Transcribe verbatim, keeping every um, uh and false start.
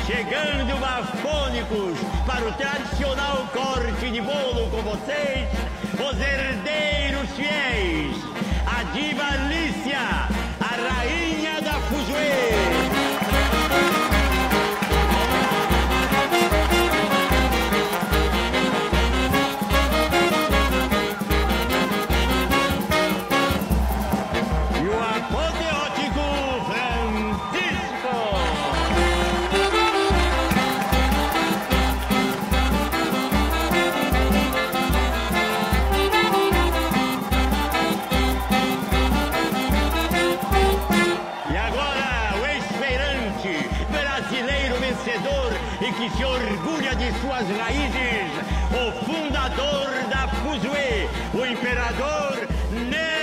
Chegando bafônicos para o tradicional corte de bolo com vocês, os herdeiros fiéis, a diva Alicia, a rainha da Fuzue. Brasileiro vencedor e que se orgulha de suas raízes, o fundador da Fuzue, o imperador Nero.